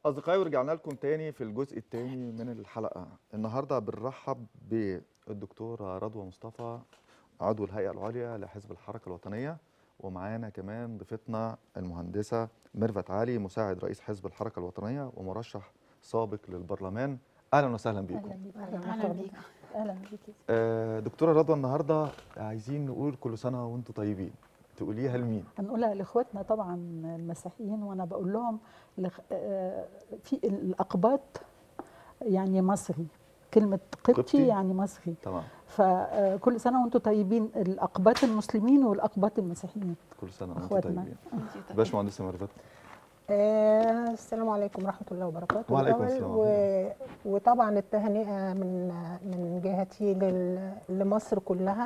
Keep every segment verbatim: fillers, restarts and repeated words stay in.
أصدقائي ورجعنا لكم تاني في الجزء التاني من الحلقة. النهاردة بنرحب بالدكتورة رضوى مصطفى، عضو الهيئة العليا لحزب الحركة الوطنية، ومعانا كمان ضيفتنا المهندسة ميرفت علي، مساعد رئيس حزب الحركة الوطنية ومرشح سابق للبرلمان. أهلا وسهلا بكم. اهلا بيك. اهلا بيك. اهلا بيك. آه دكتورة رضوى، النهاردة عايزين نقول كل سنة وانتم طيبين، تقوليها لمين؟ هنقولها لاخواتنا طبعا المسيحيين، وانا بقول لهم لخ... آه، في الاقباط يعني مصري، كلمه قبطي, قبطي؟ يعني مصري. تمام. فكل سنه وانتم طيبين، الاقباط المسلمين والاقباط المسيحيين. كل سنة وانتم اخواتنا. طيبين. باشمهندسة ميرفت. آه السلام عليكم ورحمة الله وبركاته. وعليكم السلام. و... وطبعا التهنئة من من جهتي لل... لمصر كلها.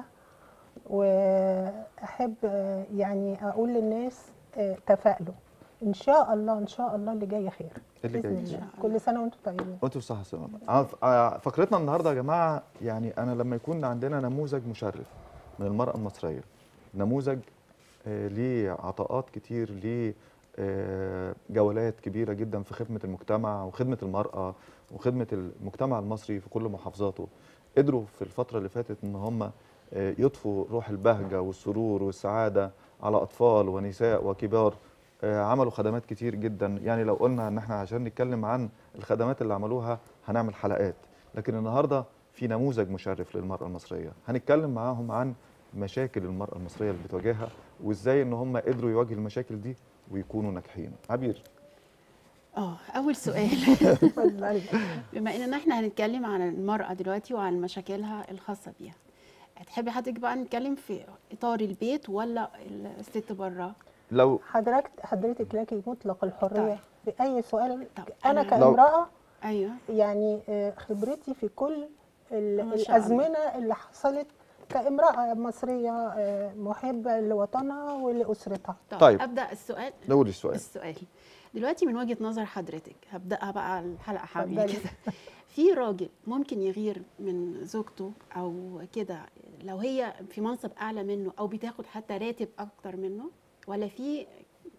وأحب آه، يعني أقول للناس آه، تفائلوا، إن شاء الله إن شاء الله اللي جاي خير. اللي جاي بإذن خير. الله. كل سنة وأنتم طيبين. وانتم بصحة وسلامة. عارف- آه، فقرتنا النهارده يا جماعة، يعني أنا لما يكون عندنا نموذج مشرف من المرأة المصرية، نموذج آه، ليه عطاءات كتير، ليه آه، جولات كبيرة جدا في خدمة المجتمع وخدمة المرأة وخدمة المجتمع المصري في كل محافظاته، قدروا في الفترة اللي فاتت إن هم آه، يضفوا روح البهجة والسرور والسعادة على أطفال ونساء وكبار. آه، عملوا خدمات كتير جدا. يعني لو قلنا ان احنا عشان نتكلم عن الخدمات اللي عملوها هنعمل حلقات، لكن النهارده في نموذج مشرف للمرأة المصرية، هنتكلم معاهم عن مشاكل المرأة المصرية اللي بتواجهها وازاي ان هم قدروا يواجهوا المشاكل دي ويكونوا ناجحين. عبير. اه اول سؤال. اتفضلي. بما اننا احنا هنتكلم عن المرأة دلوقتي وعن مشاكلها الخاصة بيها، هتحبي حضرتك بقى نتكلم في اطار البيت ولا الست بره؟ لو حضرتك حضرتك لك مطلق الحرية في أي سؤال. طب أنا أنا- كامرأة ايوه يعني آه، خبرتي في كل ال- ما شاء الله. الأزمنة اللي حصلت كامرأة مصرية آه، محبة لوطنها ولأسرتها. طب طيب. ابدا السؤال. نقول السؤال. السؤال دلوقتي من وجهة نظر حضرتك، هبداها بقى الحلقة حامية اتفضلي. كده. في راجل ممكن يغير من زوجته او كده لو هي في منصب اعلى منه او بتاخد حتى راتب اكتر منه، ولا في؟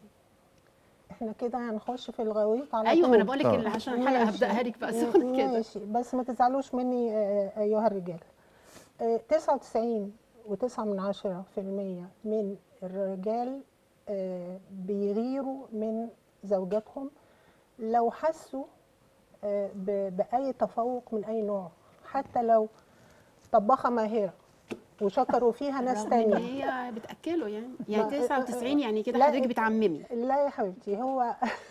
احنا كده هنخش في الغويط على ايوه، طول. ما انا بقول لك آه. عشان الحلقه ماشي. هبداها لك بقى سخن كده. ماشي، بس ما تزعلوش مني آه، أيها الرجال. آه، تسعة وتسعين وتسعة من عشرة في المية من الرجال آه، بيغيروا من زوجاتهم لو حسوا آه، ب- بأي تفوق من أي نوع، حتى لو طباخة ماهرة وشكروا فيها ناس رغم ان تانية. هي بتاكله يعني يعني ما- تسعة وتسعين يعني كده لا، حضرتك بتعممي. لا يا حبيبتي، هو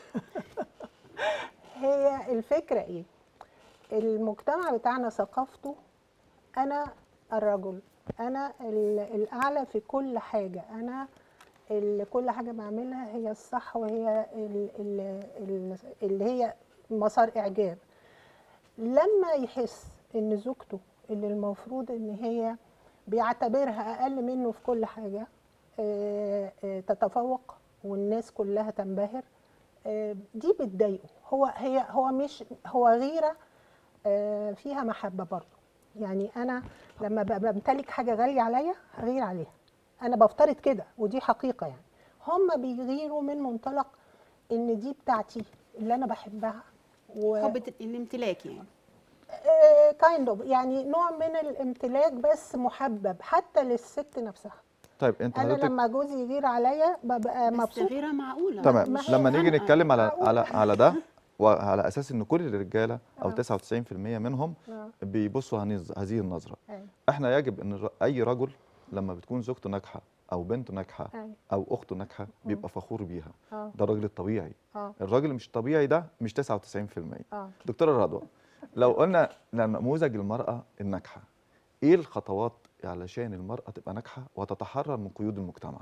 هي الفكرة ايه؟ المجتمع بتاعنا ثقافته انا الرجل، انا ال- الاعلى في كل حاجة، انا ال- كل حاجة بعملها هي الصح، وهي ال- ال- ال- اللي هي مسار اعجاب. لما يحس ان زوجته اللي المفروض ان هي بيعتبرها اقل منه في كل حاجة آه، آه، تتفوق والناس كلها تنبهر، آه، دي بتضايقه. هو هي هو مش هو غيرة آه، فيها محبة برضه. يعني أنا لما ب- بمتلك حاجة غالية عليا هغير عليها، أنا بفترض كده ودي حقيقة. يعني هم بيغيروا من منطلق إن دي بتاعتي اللي أنا بحبها و حب الامتلاك يعني. كايند اوف يعني نوع من الامتلاك، بس محبب حتى للست نفسها. طيب انت أنا حضرتك لما جوزي يغير عليا ببقى بس مبسوطة. غيرها معقوله. تمام. مش لما نيجي خنقة. نتكلم على معقولة. على على ده، وعلى اساس ان كل الرجاله او آه. تسعة وتسعين في المية منهم آه. بيبصوا هنز- هذه النظره، أيوة. احنا يجب ان الر- اي رجل لما بتكون زوجته ناجحه او بنته ناجحه أيوة. او اخته ناجحه بيبقى فخور بيها. اه ده الراجل الطبيعي. اه الراجل مش طبيعي ده مش تسعة وتسعين في المية. اه دكتوره رضوى، لو قلنا نموذج المراه الناجحه، ايه الخطوات علشان المراه تبقى ناجحه وتتحرر من قيود المجتمع؟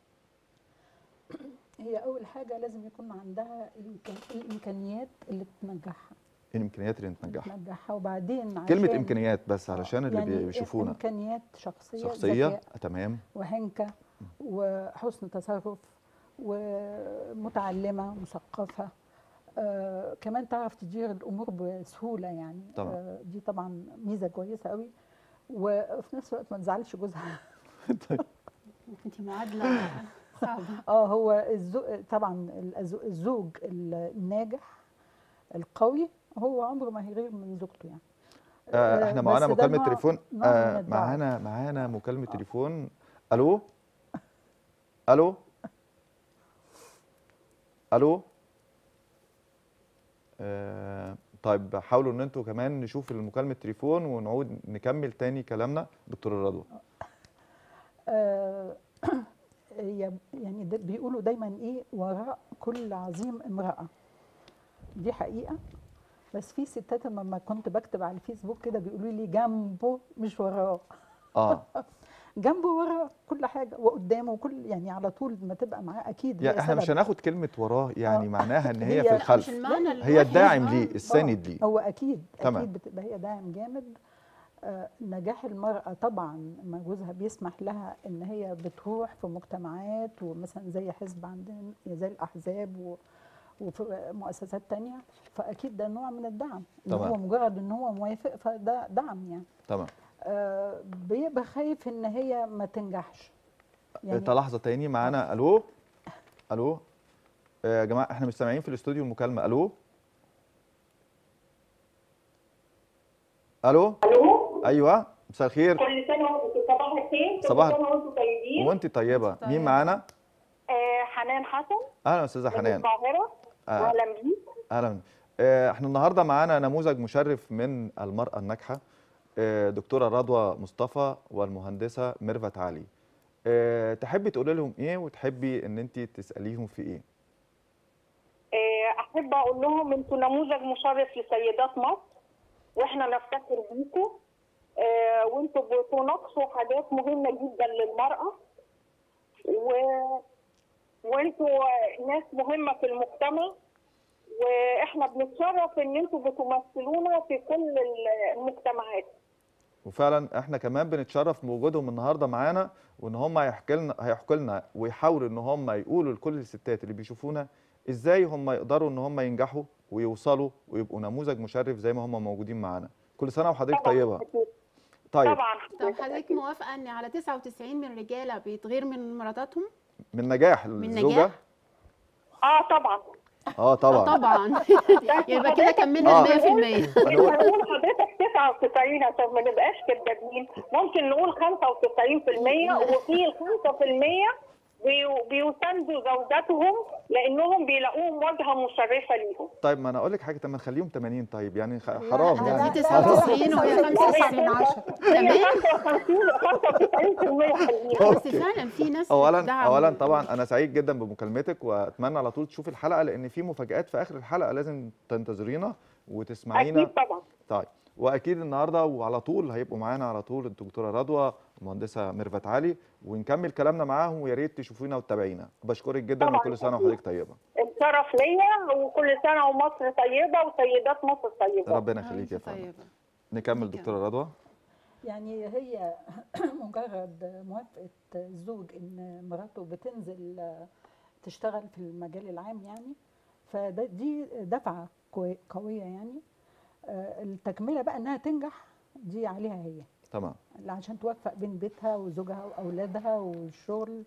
هي اول حاجه لازم يكون عندها الإمكان- الامكانيات اللي تنجحها. الامكانيات اللي تنجحها. تنجحها وبعدين كلمه عشان- امكانيات بس علشان اللي يعني بيشوفونا. امكانيات شخصيه شخصيه. ذكاء تمام. وحنكه وحسن تصرف ومتعلمه مثقفه، آه كمان تعرف تدير الامور بسهوله يعني. طبعا. آه دي طبعا ميزه كويسه قوي، وفي نفس الوقت ما تزعلش جوزها. انت معادله صعبه. اه هو الزوج طبعا الزو- الزوج الناجح القوي هو عمره ما هيغير من زوجته يعني. آه احنا معانا بس ده مكالمه نوع- تليفون. نوع من آه الضعف. معانا معانا مكالمه تليفون. الو الو الو. آه طيب حاولوا ان انتوا كمان نشوف المكالمه تليفون ونعود نكمل تاني كلامنا. دكتوره رضوى. آه، هي يعني ده بيقولوا دايما ايه، وراء كل عظيم امرأة. دي حقيقة. بس في ستات لما كنت بكتب على الفيسبوك كده بيقولوا لي جنبه مش وراه. اه جنبه وراه كل حاجة وقدامه وكل، يعني على طول ما تبقى معاه اكيد يعني هي احنا مش سبب. هناخد كلمه وراه، يعني آه. معناها ان هي هي- في لا، مش الخلف، المعنى لا، هي الوحش. الداعم آه. ليه، الساند ليه. هو اكيد تمام. اكيد بتبقى هي داعم جامد. آه، نجاح المرأة طبعا ما جوزها بيسمح لها ان هي بتروح في مجتمعات ومثلا زي حزب عندنا زي الاحزاب و وفي مؤسسات تانية، فاكيد ده نوع من الدعم. ان تمام. هو مجرد ان هو موافق فده دعم يعني. تمام. آه، بيبقى خايف ان هي ما تنجحش يعني لحظه تاني معانا. الو الو. آه، يا جماعه احنا مش سامعين في الاستوديو المكالمه. الو الو. الو. ايوه مساء الخير. كل سنه وانتم صباح الخير. كل صباح سنه وانتم طيبين. وانت طيبه. وانت مين طيبة. معانا؟ آه حنان حسن اهلا استاذه من حنان. القاهره. آه. اهلا بيك. اهلا. آه، احنا النهارده معانا نموذج مشرف من المراه الناجحه، آه، دكتوره رضوى مصطفى والمهندسه ميرفت علي. آه، تحبي تقولي لهم ايه وتحبي ان انت تساليهم في ايه؟ آه احب اقول لهم انتم نموذج مشرف لسيدات مصر، واحنا نفتخر بيكم. آه وانتم بتناقشوا حاجات مهمه جدا للمراه، و وانتم ناس مهمه في المجتمع، واحنا بنتشرف ان انتم بتمثلونا في كل المجتمعات. وفعلا احنا كمان بنتشرف بوجودهم النهارده معانا، وان هم هيحكوا لنا هيحكوا لنا ويحاولوا ان هم يقولوا لكل الستات اللي بيشوفونا ازاي هم يقدروا ان هم ينجحوا ويوصلوا ويبقوا نموذج مشرف زي ما هم موجودين معانا. كل سنه وحضرتك طبعا طيبه. أكيد. طيب طبعا طب حضرتك موافقه ان على تسعة وتسعين من الرجاله بيتغير من مراتاتهم؟ من نجاح من الزوجه. نجاح؟ اه طبعا. اه طبعا. طبعا. يبقى كده كملنا آه. ال مية في المية. مش هنقول حضرتك تسعة وتسعين عشان ما نبقاش كدابين، ممكن نقول خمسة وتسعين في المية، وفي ال خمسة في المية بي- بيساندوا زوجاتهم لانهم بيلاقوهم واجهه مشرفه ليهم. طيب ما انا اقول لك حاجه، طب ما نخليهم ثمانين طيب، يعني خ- لا، حرام لا، يعني. لا، دي تسعة وتسعين وهي خمسة وتسعين. هي تمام. خمسة وخمسين خمسة وتسعين في المية حلوين. بس فعلا في ناس اولا بتدعم. اولا طبعا انا سعيد جدا بمكالمتك، واتمنى على طول تشوفي الحلقه لان في مفاجآت في اخر الحلقه لازم تنتظرينا وتسمعينا. اكيد طبعا. طيب واكيد النهارده وعلى طول هيبقوا معانا على طول الدكتوره رضوى والمهندسه ميرفت علي، ونكمل كلامنا معاهم، ويا ريت تشوفينا وتتابعينا. بشكرك جدا طبعاً. وكل سنه وحضرتك طيبه. الشرف ليا، وكل سنه ومصر طيبه وسيدات مصر طيبه. ربنا يخليك يا فندم. طيبة. نكمل نكمل. دكتوره رضوى. يعني هي مجرد موافقة الزوج ان مراته بتنزل تشتغل في المجال العام يعني، فده دي دفعة كوي- قوية يعني. آه، التكملة بقى انها تنجح دي عليها هي، تمام. عشان توفق بين بيتها وزوجها واولادها والشغل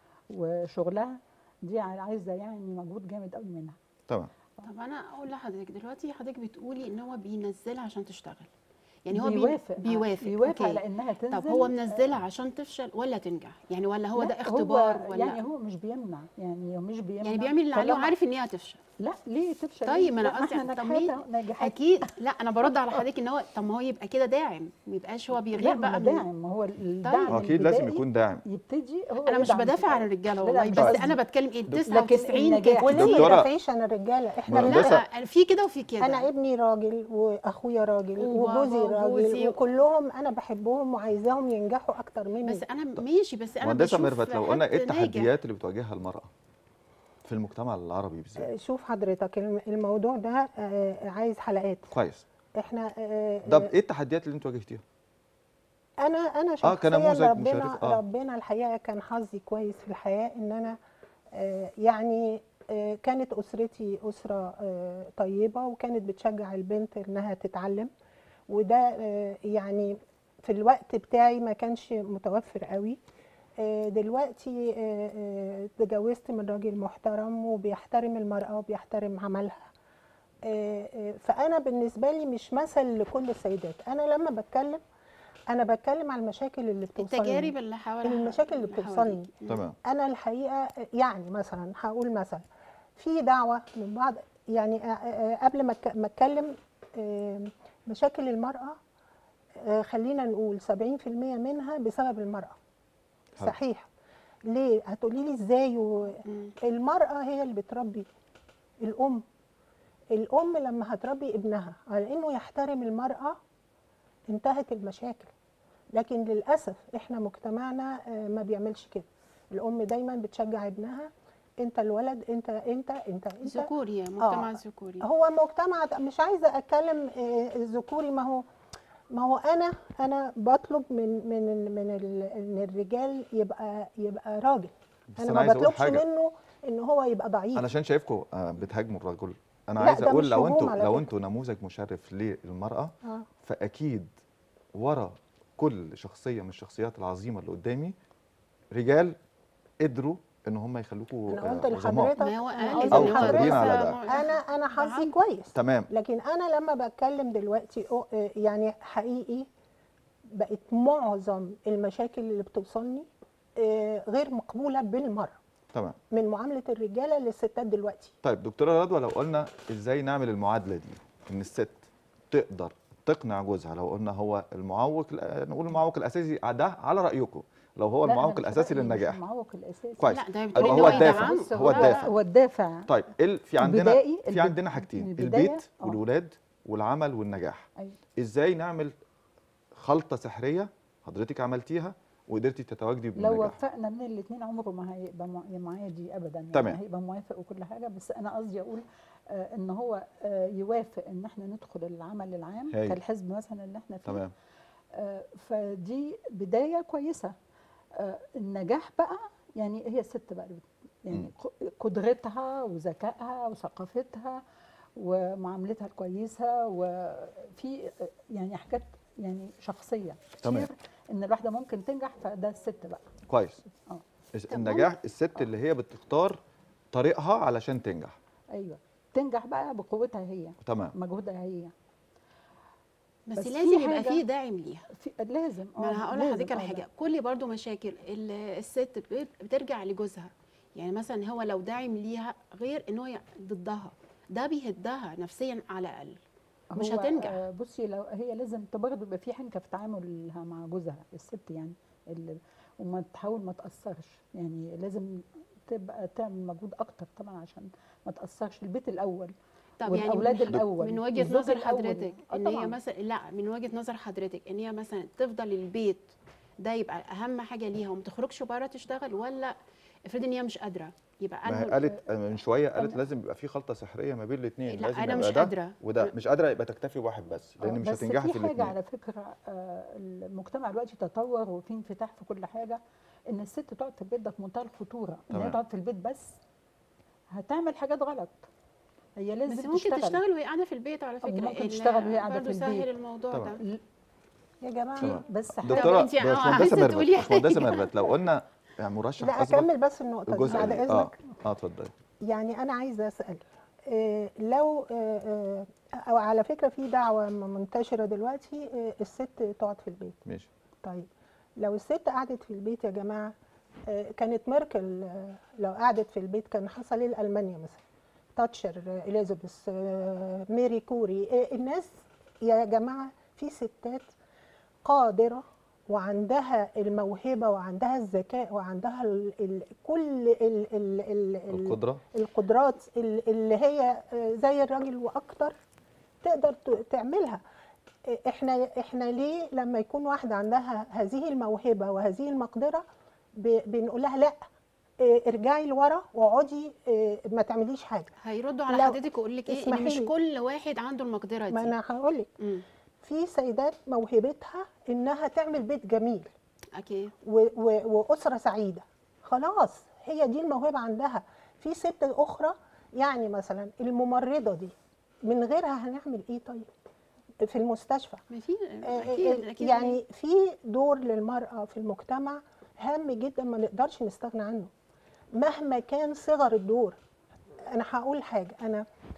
وشغلها. دي عايزة يعني مجهود جامد قوي منها. تمام. طب انا اقول لحضرتك دلوقتي، حضرتك بتقولي ان هو بينزلها عشان تشتغل، يعني هو بي- بيوافق بيوافق بيوافق أوكي. على انها تنزل. طب هو منزلها عشان تفشل ولا تنجح يعني، ولا هو لا، ده اختبار هو ولا يعني هو مش بيمنع، يعني هو مش بيمنع، يعني بيعمل اللي عليه طالما- وعارف ان هي هتفشل؟ لا ليه تفشل؟ طيب ما انا لا، قصدي احنا طب نجحات مين؟ ناجحات. اكيد. لا انا برد على حضرتك ان هو طب ما هو يبقى كده داعم، ما يبقاش هو بيغير لا بقى ما من- داعم، ما هو الدعم هو اكيد لازم البدائي يكون داعم. يبتدي هو انا مش يدعم في بدافع عن الأول. الرجاله لا، والله، لا، بس مش انا قصدي. بتكلم ايه لكن تسعة وتسعين النجاح- وليه ما دكتورة- يدافعش عن الرجاله؟ احنا مهندسة. لا في كده وفي كده. انا ابني راجل واخويا راجل وبابا وجوزي وجوزي. راجل، وكلهم انا بحبهم وعايزاهم ينجحوا اكتر مني. بس انا ماشي، بس انا مهندسه بشوف ميرفت، لو قلنا حد ايه ناجح. التحديات اللي بتواجهها المراه في المجتمع العربي بالذات؟ آه، شوف حضرتك الم- الموضوع ده آه، عايز حلقات. كويس. احنا آه، طب آه، ايه التحديات اللي انت واجهتيها؟ انا انا آه، شخصيا كنموذج ربنا مشرف، آه. ربنا الحقيقه كان حظي كويس في الحياه ان انا آه، يعني آه، كانت اسرتي اسره آه، طيبه، وكانت بتشجع البنت انها تتعلم، وده آه، يعني في الوقت بتاعي ما كانش متوفر قوي. آه، دلوقتي آه، آه، اتجوزت من راجل محترم وبيحترم المرأة وبيحترم عملها، آه، آه، فانا بالنسبه لي مش مثل لكل السيدات. انا لما بتكلم انا بتكلم على المشاكل اللي بتوصلني، التجارب اللي حواليها، المشاكل اللي بتوصلني. تمام. انا الحقيقه يعني مثلا هقول مثلا في دعوه من بعض، يعني آه، آه، قبل ما أك- ما اتكلم آه، مشاكل المراه، آه، خلينا نقول سبعين في المية منها بسبب المراه. حلو. صحيح. ليه؟ هتقولي لي ازاي؟ و- مم. المراه هي اللي بتربي. الام الام لما هتربي ابنها على انه يحترم المراه انتهت المشاكل. لكن للاسف احنا مجتمعنا آه، ما بيعملش كده. الام دايما بتشجع ابنها، انت الولد، انت انت انت انت ذكوري، مجتمع ذكوري. هو مجتمع، مش عايزه اتكلم آه، الذكوري. ما هو ما هو انا انا بطلب من من ال- من ال- ان الرجال يبقى يبقى راجل. بس انا أنا ما عايز أقول بطلبش حاجة. منه ان هو يبقى ضعيف. علشان شايفكم بتهاجموا الرجل، انا لا، عايز ده اقول مش لو هجوم انتوا على لو فكرة. انتوا نموذج مشرف للمراه، آه. فاكيد ورا كل شخصيه من الشخصيات العظيمه اللي قدامي رجال قدروا ان هم يخلوكوا انا قلت آه، عظماء. لحضرتك ما هو أنا قال قلت أو إن هو قادرين على لسه ده. م- انا انا حظي دعم. كويس. تمام. لكن انا لما بتكلم دلوقتي أو- آه، يعني حقيقي بقت معظم المشاكل اللي بتوصلني آه، غير مقبوله بالمره تمام. من معامله الرجاله للستات دلوقتي. طيب دكتوره رضوى، لو قلنا ازاي نعمل المعادله دي ان الست تقدر تقنع جوزها، لو قلنا هو المعوق، نقول المعوق الاساسي ده على رايكم، لو هو لا، أنا المعوق مش الاساسي رأيي مش للنجاح. المعوق الاساسي. كويس. لا، ده يبقى بتقولي هو إن هو الدافع، يدعمه. بص، هو لا، الدافع. هو الدافع. طيب ال- في عندنا البدائي في الب- عندنا حاجتين، البداية- البيت آه. والولاد والعمل والنجاح. أيوة. ازاي نعمل خلطه سحريه حضرتك عملتيها وقدرتي تتواجدي لو بالنجاح؟ وفقنا من الاثنين عمره ما هيبقى مع- معادي ابدا، يعني تمام. هيبقى موافق وكل حاجه. بس انا قصدي اقول آه ان هو آه يوافق ان احنا ندخل العمل العام هايل. كالحزب مثلا اللي احنا فيه. تمام. آه فدي بدايه كويسه. آه النجاح بقى يعني هي الست بقى اللي بت- يعني مم. ق- قدرتها وذكائها وثقافتها ومعاملتها الكويسه، وفي آه، يعني حاجات يعني شخصيه تمام. كتير ان الواحده ممكن تنجح، فده الست بقى. كويس. اه الس- طب النجاح الست اللي هي بتختار طريقها علشان تنجح. ايوه، تنجح بقى بقوتها هي، تمام. مجهودها هي. بس, بس لازم في يبقى حاجة- فيه داعم ليها. في لازم ما انا هقول لازم، لحضرتك على آه، حاجه، لا. كل برضو مشاكل ال- الست بت- بترجع لجوزها. يعني مثلا هو لو داعم ليها غير ان هو ي- ضدها، ده بيهدها نفسيا على الاقل، مش هو، هتنجح. آه، بصي، لو هي لازم برضه يبقى في حنكه في تعاملها مع جوزها الست، يعني اللي وما تحاول ما تاثرش، يعني لازم تبقى تعمل مجهود اكتر طبعا عشان ما تاثرش. البيت الاول طب يعني والاولاد من- الاول من وجهه الزوج نظر الأول. حضرتك آه، ان هي طبعاً. مثلا، لا، من وجهه نظر حضرتك ان هي مثلا تفضل البيت ده يبقى اهم حاجه ليها وما تخرجش بره تشتغل، ولا افرض ان هي مش قادره يبقى ما هي انه قالت من شويه، قالت أنا- لازم يبقى في خلطه سحريه ما بين الاثنين. لا، لازم أنا يبقى مش ده قادرة. وده. مش قادره يبقى تكتفي بواحد بس، آه، لان مش بس هتنجحي في في حاجه الاثنين. على فكره، آه، المجتمع دلوقتي تطور وفي انفتاح في كل حاجه. ان الست تقعد في البيت ده في منتهى الخطوره، ان تمام. هي تقعد في البيت بس هتعمل حاجات غلط. هي لازم بس ممكن تشتغل, تشتغل وهي قاعده في البيت على أو فكره. ممكن ال- تشتغل وهي قاعدة برضو في سهل البيت. الموضوع طبعاً. ده. ل- يا جماعه في بس حاجه دكتوره أنت- آه، باشمهندسه عايزة ميرفت، تقولي باشمهندسه حاجة. ميرفت، لو قلنا يعني مرشح لا، اسبق اكمل بس النقطه دي الجزء بعد دي. اذنك. اه اه اتفضلي. يعني انا عايزه اسال آه، لو آه، آه، او على فكره في دعوه منتشره دلوقتي آه، الست تقعد في البيت. ماشي. طيب لو الست قعدت في البيت يا جماعه، آه، كانت ميركل آه، لو قعدت في البيت كان حصل ايه لالمانيا مثلا؟ تاتشر، آه، اليزابيث، آه، ميري كوري، آه، الناس يا جماعه في ستات قادره وعندها الموهبه وعندها الذكاء وعندها ال ال كل ال ال ال ال القدره. القدرات ال- اللي هي آه، زي الراجل واكتر تقدر ت- تعملها. آه، احنا احنا ليه لما يكون واحده عندها هذه الموهبه وهذه المقدره ب- بنقول لها لا، آه، ارجعي لورا واقعدي، آه، ما تعمليش حاجه. هيردوا على لو- حضرتك ويقول لك ايه، ان اسمحي مش لي. كل واحد عنده المقدره دي. ما انا هقول لك، امم في سيدات موهبتها انها تعمل بيت جميل اكيد. و- و- واسره سعيده، خلاص هي دي الموهبه عندها. في ست اخرى يعني مثلا الممرضه دي من غيرها هنعمل ايه طيب في المستشفى؟ ما في آه، اكيد آه، اكيد. يعني في دور للمراه في المجتمع هام جدا ما نقدرش نستغنى عنه مهما كان صغر الدور. انا هقول حاجه، انا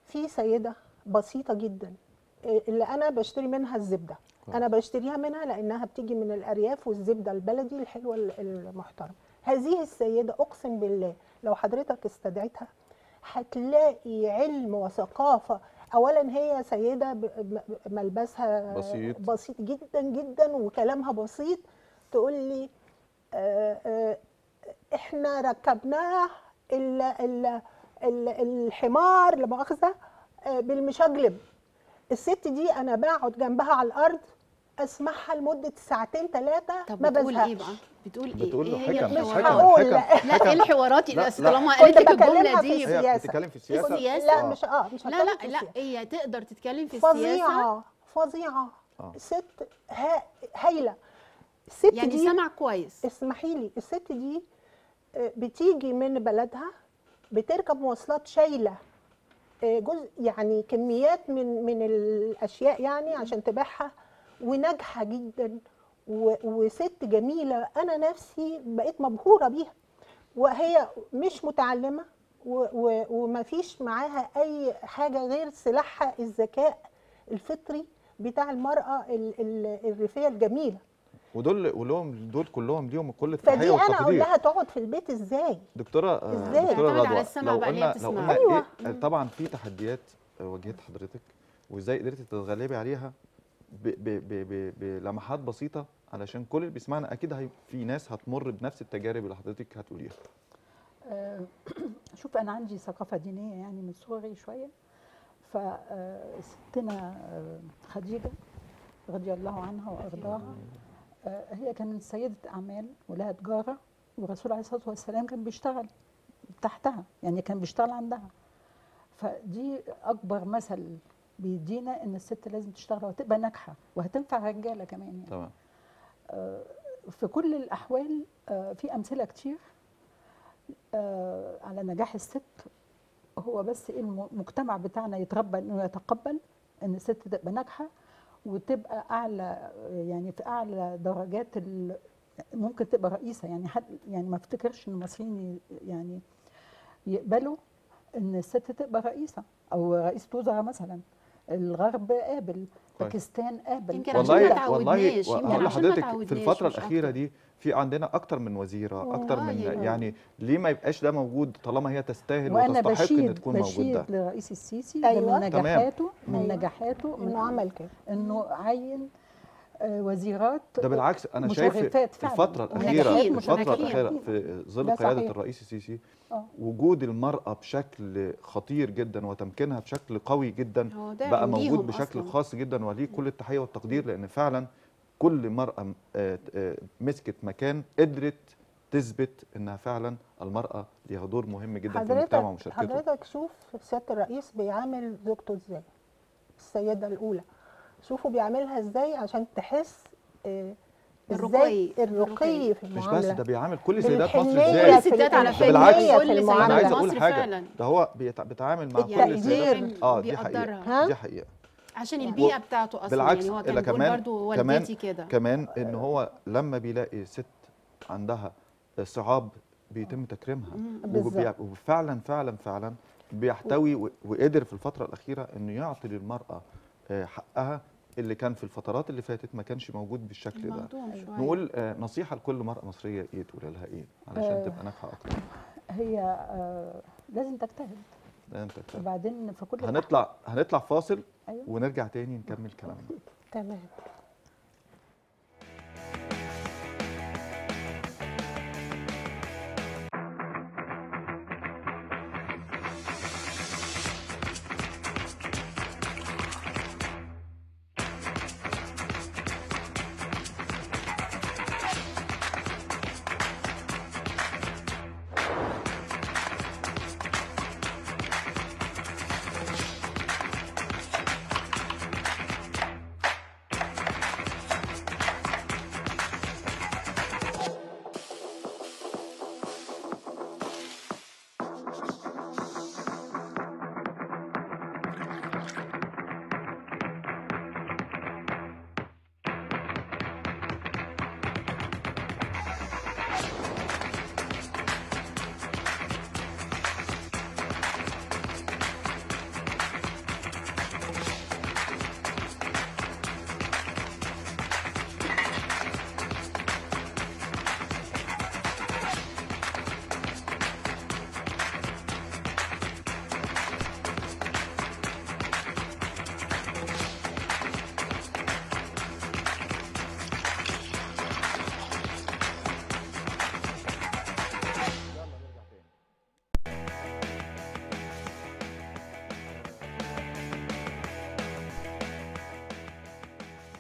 في سيده بسيطه جدا اللي انا بشتري منها الزبده، انا بشتريها منها لانها بتيجي من الارياف والزبده البلدي الحلوه المحترمه. هذه السيده اقسم بالله لو حضرتك استدعيتها هتلاقي علم وثقافه. اولا هي سيده ملبسها بسيط بسيط جدا جدا وكلامها بسيط، تقول لي آآ آآ احنا ركبناه ال ال ال الحمار لا مؤاخذه بالمشجلب. الست دي انا بقعد جنبها على الارض اسمعها لمده ساعتين ثلاثه ما بتقول بزهقش. ايه بقى؟ بتقول ايه؟ بتقول له ايه هي حكم مش الحوارات؟ هقول لا لا ايه الحوارات لا، اللي لا. طالما كنت قالت لك الجمله بكلمها في دي؟ السياسة. هي بتتكلم في السياسه. السياسة؟ لا آه. مش اه مش لا لا هتكلم في لا السياسة. هي تقدر تتكلم في السياسه فظيعه فظيعه آه. ست ها- هايله. الست يعني دي سمع كويس. اسمحي لي، الست دي آه، بتيجي من بلدها بتركب مواصلات شايله آه، جزء يعني كميات من من الاشياء يعني عشان تبيعها، وناجحه جدا و- وست جميله. انا نفسي بقيت مبهوره بيها، وهي مش متعلمه و- و- ومفيش معاها اي حاجه غير سلاحها الذكاء الفطري بتاع المراه ال- ال- الريفيه الجميله. ودول ولهم دول كلهم ليهم كل فدي التحيه انا اقول والتقدير. لها تقعد في البيت ازاي؟ دكتوره آه، إزاي؟ دكتوره تعتمد على رضوى، السمع لو بقى اللي هي قلنا لو بتسمعه. قلنا أيوة. ايه آه، طبعا في تحديات آه، واجهت حضرتك وازاي قدرتي تتغلبي عليها ب- ب- ب- ب- بلمحات بسيطه، علشان كل اللي بيسمعنا اكيد هي في ناس هتمر بنفس التجارب اللي حضرتك هتقوليها. آه، شوف انا عندي ثقافه دينيه يعني من صغري شويه. فستنا خديجه رضي الله عنها وارضاها، آه، هي كانت سيده اعمال ولها تجاره، والرسول عليه الصلاه والسلام كان بيشتغل تحتها، يعني كان بيشتغل عندها. فدي اكبر مثل بيدينا ان الست لازم تشتغل وهتبقى ناجحه وهتنفع الرجاله كمان يعني. تمام. آه، في كل الاحوال آه، في امثله كتير آه، على نجاح الست. هو بس المجتمع بتاعنا يتربى انه يتقبل ان الست تبقى ناجحه وتبقى اعلى، يعني في اعلى درجات ال- ممكن تبقى رئيسه. يعني حد يعني ما افتكرش ان المصريين ي- يعني يقبلوا ان الست تبقى رئيسه او رئيسه وزراء مثلا. الغرب قابل، كويس. باكستان قابل. يمكن عشان ما والله والله تعودناش، يمكن هقول عشان ما لحضرتك في تعودناش الفتره مش الاخيره أكتر. دي في عندنا اكتر من وزيره، اكتر من أيوة. يعني ليه ما يبقاش ده موجود طالما هي تستاهل وانا وتستحق ان بشيد تكون موجوده. بشيد لرئيس السيسي أيوة. ده من تمام. نجاحاته من أيوة. نجاحاته من انه عمل كده. انه عين آه، وزيرات ده بالعكس انا شايف مشرفات فعلا. الفتره الاخيره وناجحين، الفتره وناجحين. الاخيره في ظل ده قياده صحيح. الرئيس السيسي آه. وجود المراه بشكل خطير جدا وتمكينها بشكل قوي جدا هو داعم بقى ليهم موجود بشكل أصلاً. خاص جدا، وليه كل التحيه والتقدير، لان فعلا كل مراه آه، آه، مسكت مكان قدرت تثبت انها فعلا المراه ليها دور مهم جدا في المجتمع حضرتك ومشاركته. حضرتك شوف سياده الرئيس بيعامل زوجته ازاي، السيده الاولى، شوفوا بيعاملها ازاي عشان تحس آه، الرقي. ازاي الرقي في مش بس المعامله. ده بيعامل كل سيدات مصر بالحنية ازاي. كل الستات على في فكره بالعكس. الحنية كل في الستات انا المعاملة. عايز في اقول مصر حاجه، فعلا ده هو بيتع- بيتعامل مع كل التقدير السيدات. اه دي حقيقه بيقدرها. ها؟ دي حقيقه. عشان يعني البيئه بتاعته اصلا بالعكس يعني هو إلا كان بيقول كمان برضو كمان والدتي كده. كمان ان هو لما بيلاقي ست عندها صعاب بيتم تكريمها بالظبط. وبي- وفعلا فعلا فعلا بيحتوي و- وقدر في الفتره الاخيره انه يعطي للمراه آه، حقها اللي كان في الفترات اللي فاتت ما كانش موجود بالشكل ده. مهضوم شوية. نقول آه، نصيحه لكل مراه مصريه ايه تقول لها ايه علشان آه. تبقى ناجحه اكتر؟ هي آه، لازم تجتهد. ده انت كده. وبعدين في كل هنطلع هنطلع فاصل أيوة. ونرجع تاني نكمل كلامنا. تمام.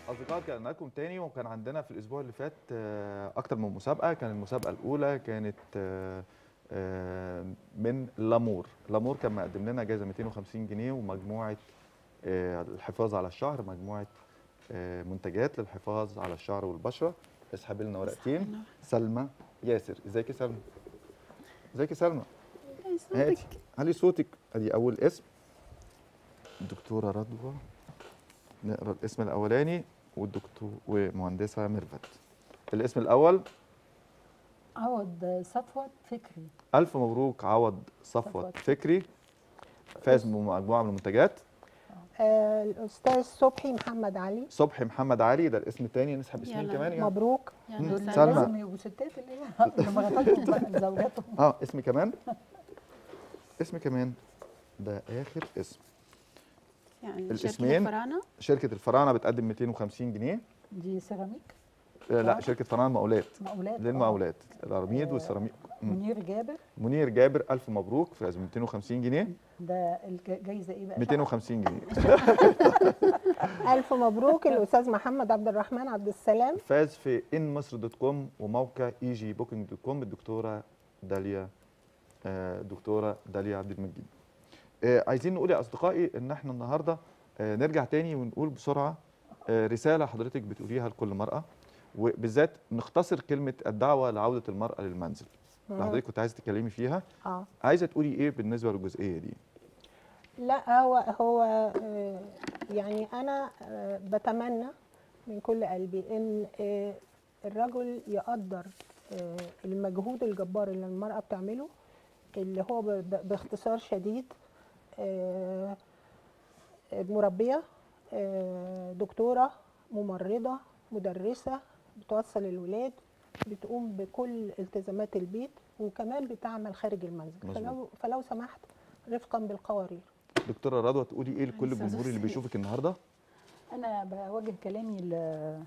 أصدقائي رجعنا لكم تاني، وكان عندنا في الأسبوع اللي فات آه، أكتر من مسابقة. كان المسابقة الأولى كانت آه، آه، من لامور. لامور كان مقدم لنا جايزة مئتين وخمسين جنيه ومجموعة آه، الحفاظ على الشعر، مجموعة آه، منتجات للحفاظ على الشعر والبشرة. اسحبي لنا ورقتين. سلمى ياسر، ازيك يا سلمى؟ ازيك يا سلمى؟ هاتي علي صوتك. ادي أول اسم الدكتورة رضوى، نقرا الاسم الاولاني، والدكتور ومهندسه ميرفت. الاسم الاول عوض صفوت فكري. الف مبروك عوض صفوت صفوت. فكري، فاز بمجموعه من المنتجات. آه الاستاذ صبحي محمد علي. صبحي محمد علي ده الاسم الثاني. نسحب اسمين يلا. كمان يعني. مبروك. يعني دول سلمى. لازم يبقوا ستات اللي هي اللي مراتاتهم بقى زوجاتهم. اه اسم كمان، اسم كمان، ده اخر اسم. يعني الاسمين. شركة الفراعنة. شركه الفراعنه بتقدم مئتين وخمسين جنيه. دي سيراميك آه لا، آه. شركه فراعنه مقاولات، مقاولات. للمقاولات، الارميد آه. والسيراميك. آه. منير جابر. منير جابر الف مبروك، فاز ب مئتين وخمسين جنيه. ده الجايزه ايه بقى؟ مئتين وخمسين جنيه. الف مبروك الاستاذ محمد عبد الرحمن عبد السلام. فاز في ان مصر دوت كوم وموقع اي جي بوكينج دوت كوم الدكتوره داليا آه، دكتوره داليا عبد المجيد. آه، عايزين نقول يا اصدقائي ان احنا النهارده آه، نرجع تاني ونقول بسرعه آه، رساله حضرتك بتقوليها لكل مراه، وبالذات نختصر كلمه الدعوه لعوده المراه للمنزل. لو حضرتك كنت عايزه تتكلمي فيها، اه عايزه تقولي ايه بالنسبه للجزئيه دي؟ لا هو هو آه، يعني انا آه، بتمنى من كل قلبي ان آه، الرجل يقدر آه، المجهود الجبار اللي المرأة بتعمله، اللي هو ب- ب- باختصار شديد آه، مربية، آه، دكتورة، ممرضة، مدرسة، بتوصل الولاد، بتقوم بكل التزامات البيت، وكمان بتعمل خارج المنزل. مظبوط. فلو فلو سمحت رفقا بالقوارير. دكتوره رضوى، تقولي ايه لكل أستاذ الجمهور اللي وسيم. بيشوفك النهارده؟ انا بوجه كلامي ل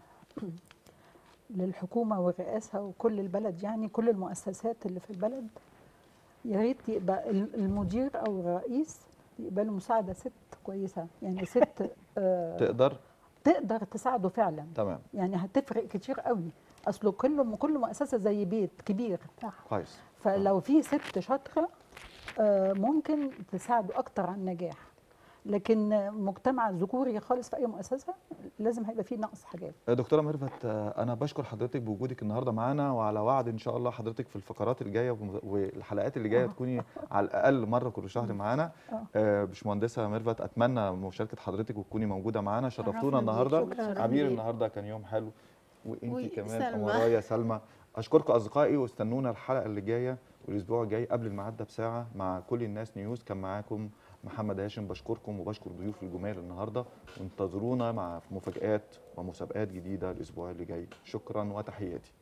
للحكومه والرئاسه وكل البلد، يعني كل المؤسسات اللي في البلد، يا ريت يبقى المدير او الرئيس يقبلوا مساعده ست كويسه، يعني ست آه تقدر. تقدر تساعده فعلا. تمام. يعني هتفرق كتير قوي. اصله كل كل مؤسسه زي بيت كبير، كويس. فلو في ست شاطره آه ممكن تساعده اكتر على النجاح. لكن مجتمع ذكوري خالص في اي مؤسسه لازم هيبقى فيه نقص حاجات. دكتوره ميرفت، انا بشكر حضرتك بوجودك النهارده معانا، وعلى وعد ان شاء الله حضرتك في الفقرات الجايه والحلقات اللي جايه تكوني على الاقل مره كل شهر معانا. آه، باشمهندسه ميرفت، اتمنى مشاركه حضرتك وتكوني موجوده معانا. شرفتونا شرفنا النهارده. بيك. شكراً عبير، ليك. النهارده كان يوم حلو، وانتي وي- كمان سلمى. ورايا سلمى. اشكركم اصدقائي، واستنونا الحلقه اللي جايه والاسبوع الجاي قبل الميعاد ده بساعه مع كل الناس نيوز. كان معاكم محمد هاشم. بشكركم وبشكر ضيوف الجمال النهارده، وانتظرونا مع مفاجآت ومسابقات جديده الاسبوع اللي جاي. شكرا وتحياتي.